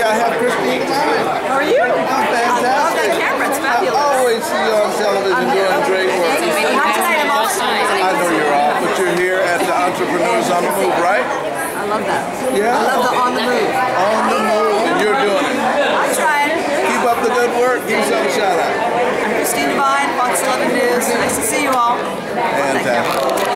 I have Christine Devine. How are you? I'm fantastic. I love that camera. It's fabulous. I always see you on television doing great work. Not tonight, I'm off tonight. I know you're off, but you're here at the Entrepreneurs on the Move, right? I love that. Yeah? I love the on the move. On the move, and you're doing it. I'm trying. Keep up the good work. Give yourself a shout out. I'm Christine Devine, Fox 11 News. Nice to see you all. Fantastic.